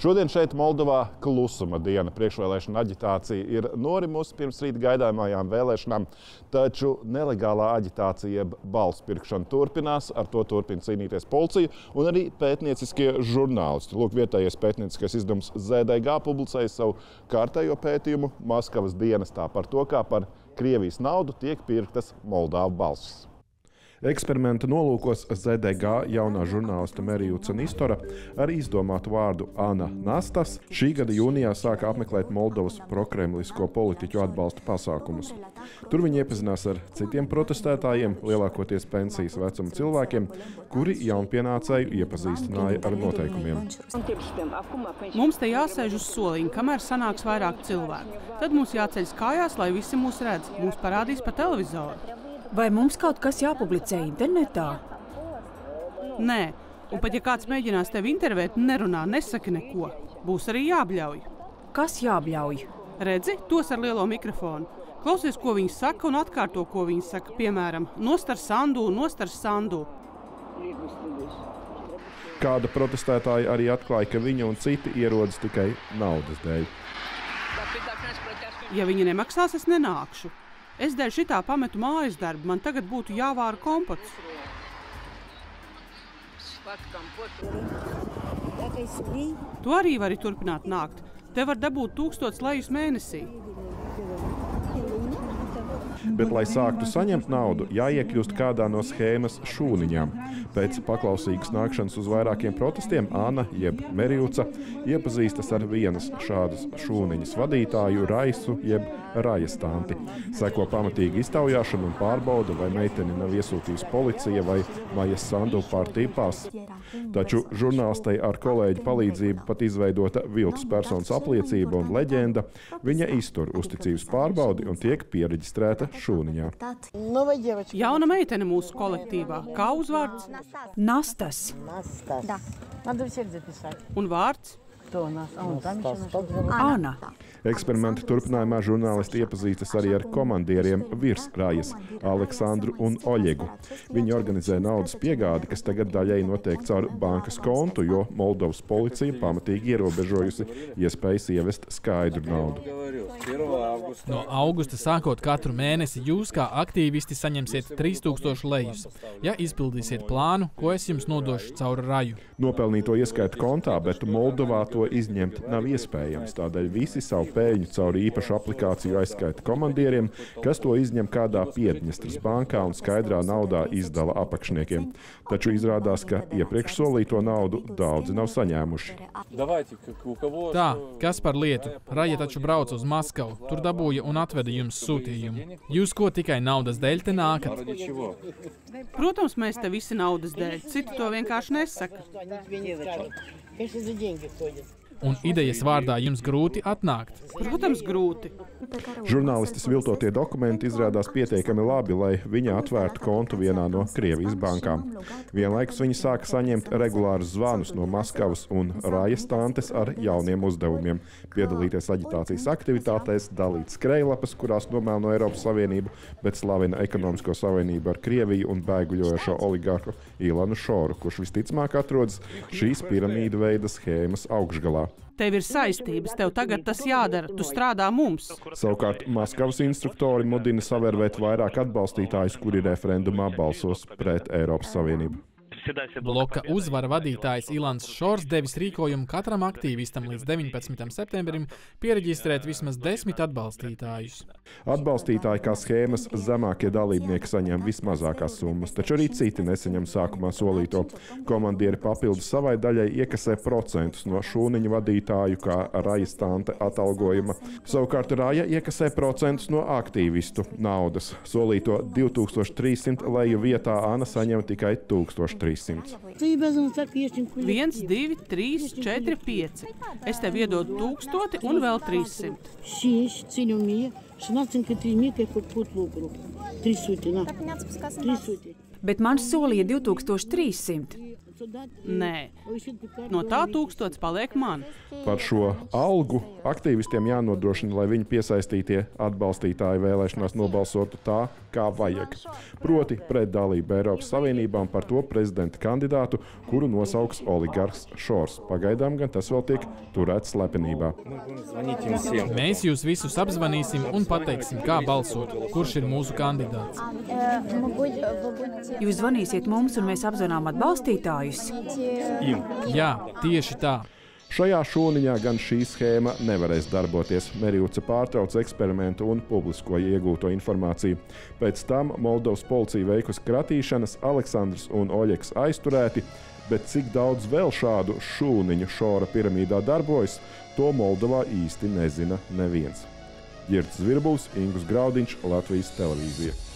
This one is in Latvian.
Šodien šeit Moldovā klusuma diena. Priekšvēlēšana aģitācija ir norimusi pirms rīta gaidāmajām vēlēšanām, taču nelegālā aģitācija jeb balsu pirkšana turpinās, ar to turpina cīnīties policija un arī pētnieciskie žurnālisti. Lūk, vietējais pētnieciskais izdevums ZDG publicēja savu kārtējo pētījumu Maskavas dienestā par to, kā par Krievijas naudu tiek pirktas Moldāvu balsis. Eksperimenta nolūkos ZDG jaunā žurnālista Merjuca Nistora ar izdomātu vārdu Ana Nastas šī gada jūnijā sāka apmeklēt Moldovas prokremlisko politiķu atbalsta pasākumus. Tur viņi iepazinās ar citiem protestētājiem, lielākoties pensijas vecuma cilvēkiem, kuri jaunpienācēju iepazīstināja ar noteikumiem. Mums te jāsēž uz soliņa, kamēr sanāks vairāk cilvēku. Tad mums jāceļas kājās, lai visi mūs redz. Mums parādīs pa televizoru. Vai mums kaut kas jāpublicē internetā? Nē, un pat ja kāds mēģinās tevi intervēt, nerunā, nesaka neko. Būs arī jābļauj. Kas jābļauj? Redzi, tos ar lielo mikrofonu. Klausies, ko viņi saka un atkārto, ko viņi saka. Piemēram, nost ar sandu, nost ar sandu. Kāda protestētāja arī atklāja, ka viņa un citi ierodas tikai naudas dēļ. Ja viņi nemaksās, es nenākšu. Es dēļ šitā pametu mājas darbu, man tagad būtu jāvāra kompots. Tu arī vari turpināt nākt. Te var dabūt 1000 lejus mēnesī. Bet, lai sāktu saņemt naudu, jāiekļūst kādā no schēmas šūniņām. Pēc paklausīgas nākšanas uz vairākiem protestiem Ana, jeb Merjuca, iepazīstas ar vienas šādas šūniņas vadītāju Raisu, jeb Rajas tanti. Seko pamatīga iztaujāšana un pārbauda, vai meiteni nav iesūtījusi policija vai Majas Sandu partiju pasi. Taču žurnālistei ar kolēģi palīdzību pat izveidota viltus personas apliecība un leģenda. Viņa iztur uzticības pārbaudi un tiek piereģistrēta šūniņā. Jauna meitene mūsu kolektīvā. Kā uzvārds? Nastas. Un vārds? Ana. Eksperimenta turpinājumā žurnālisti iepazīstas arī ar komandieriem virs Rajas, Aleksandru un Oļegu. Viņi organizē naudas piegādi, kas tagad daļēji notiek caur bankas kontu, jo Moldovas policija pamatīgi ierobežojusi iespējas ievest skaidru naudu. No augusta sākot katru mēnesi jūs kā aktīvisti saņemsiet 3000 lejus, ja izpildīsiet plānu, ko es jums nodošu caur Raju. Nopelnīto ieskaita kontā, bet Moldovā to izņemt nav iespējams. Tādēļ visi savu peļņu caur īpašu aplikāciju aizskaita komandieriem, kas to izņem kādā Piedņestras bankā un skaidrā naudā izdala apakšniekiem. Taču izrādās, ka iepriekš solīto naudu daudzi nav saņēmuši. Tā, kas par lietu? Raja taču brauca uz Maskavu, tur dabūja un atveda jums sūtījumu. Jūs ko tikai naudas dēļ te nākat? Protams, mēs te visi naudas dēļ. Citi to vienkārši nesaka. Un idejas vārdā jums grūti atnākt? Protams, grūti. Žurnālistes viltotie dokumenti izrādās pietiekami labi, lai viņa atvērtu kontu vienā no Krievijas bankām. Vienlaikus viņa sāka saņemt regulārus zvanus no Maskavas un Rajas tantes ar jauniem uzdevumiem. Piedalīties aģitācijas aktivitātēs, dalīt skrejlapas, kurās nomēl no Eiropas Savienību, bet slavina ekonomisko savienību ar Krieviju un bēguļojošo oligarhu Ilanu Šoru, kurš visticamāk atrodas šīs piramīdu veida schēmas augšgalā. Tev ir saistības, tev tagad tas jādara, tu strādā mums. Savukārt Maskavas instruktori mudina savērvēt vairāk atbalstītājus, kuri referendumā balsos pret Eiropas Savienību. Bloka uzvara vadītājs Ilans Šors devis rīkojumu katram aktīvistam līdz 19. septembrim piereģistrēt vismaz 10 atbalstītājus. Atbalstītāji kā schēmas zemākie dalībnieki saņem vismazākās summas, taču arī citi nesaņem sākumā solīto. Komandieri papildus savai daļai iekasē procentus no šūniņu vadītāju kā Rajas tante atalgojuma. Savukārt Raja iekasē procentus no aktīvistu naudas. Solīto 2300 leju vietā Ana saņem tikai 1300. 1, 2, 3, 4, 5. Es tev iedodu 1000 un vēl 300. Bet man solīja 2300. Nē, no tā 1000 paliek man. Par šo algu aktīvistiem jānodrošina, lai viņu piesaistītie atbalstītāji vēlēšanās nobalsotu tā, kā vajag. Proti pret dalību Eiropas Savienībā un par to prezidenta kandidātu, kuru nosauks oligarhs Šors. Pagaidām gan tas vēl tiek turēts slepenībā. Mēs jūs visus apzvanīsim un pateiksim, kā balsot, kurš ir mūsu kandidāts. Jūs zvanīsiet mums, un mēs apzvanām atbalstītājus? Jā, tieši tā. Šajā šūniņā gan šī schēma nevarēs darboties. Merjūca pārtrauc eksperimentu un publiskoja iegūto informāciju. Pēc tam Moldovas policija veikusi kratīšanas, Aleksandrs un Oļegs aizturēti, bet cik daudz vēl šādu šūniņu Šora piramīdā darbojas, to Moldovā īsti nezina neviens. Ģirds Zvirbuls, Ingus Graudiņš, Latvijas televīzija.